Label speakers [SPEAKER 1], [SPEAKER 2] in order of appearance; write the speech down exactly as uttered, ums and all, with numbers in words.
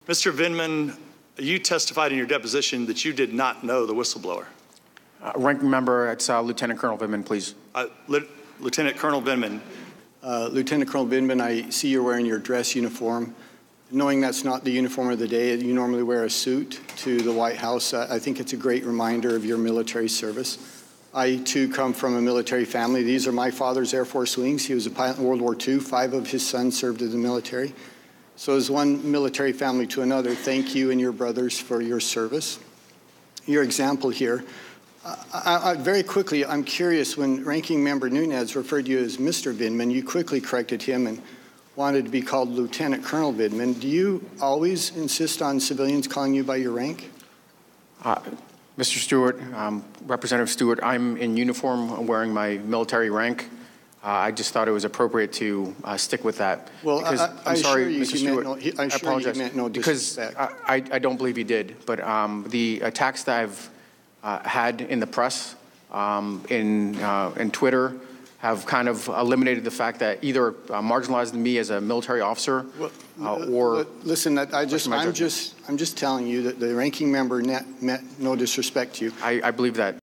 [SPEAKER 1] Mister Vindman, you testified in your deposition that you did not know the whistleblower.
[SPEAKER 2] Uh, ranking member, it's uh, Lieutenant Colonel Vindman, please.
[SPEAKER 1] Uh, Lieutenant Colonel Vindman.
[SPEAKER 3] Uh, Lieutenant Colonel Vindman, I see you're wearing your dress uniform. Knowing that's not the uniform of the day, you normally wear a suit to the White House. Uh, I think it's a great reminder of your military service. I, too, come from a military family. These are my father's Air Force wings. He was a pilot in World War Two. Five of his sons served in the military. So as one military family to another, thank you and your brothers for your service. Your example here. I, I, very quickly, I'm curious, when Ranking Member Nunes referred to you as Mister Vindman, you quickly corrected him and wanted to be called Lieutenant Colonel Vindman. Do you always insist on civilians calling you by your rank?
[SPEAKER 2] Uh, Mister Stewart, um, Representative Stewart, I'm in uniform wearing my military rank. Uh, I just thought it was appropriate to uh, stick with that.
[SPEAKER 3] Well,
[SPEAKER 2] because,
[SPEAKER 3] I, I
[SPEAKER 2] I'm sorry,
[SPEAKER 3] assure you,
[SPEAKER 2] Mister
[SPEAKER 3] he
[SPEAKER 2] Stewart,
[SPEAKER 3] meant no, he, I
[SPEAKER 2] I
[SPEAKER 3] assure
[SPEAKER 2] apologize.
[SPEAKER 3] you meant no disrespect.
[SPEAKER 2] Because I, I don't believe he did, but um, the attacks that I've uh, had in the press, um, in, uh, in Twitter, have kind of eliminated the fact that either uh, marginalized me as a military officer,
[SPEAKER 3] well,
[SPEAKER 2] uh, or
[SPEAKER 3] listen. I just, I'm just, I'm just telling you that the ranking member net, met no disrespect to you.
[SPEAKER 2] I, I believe that.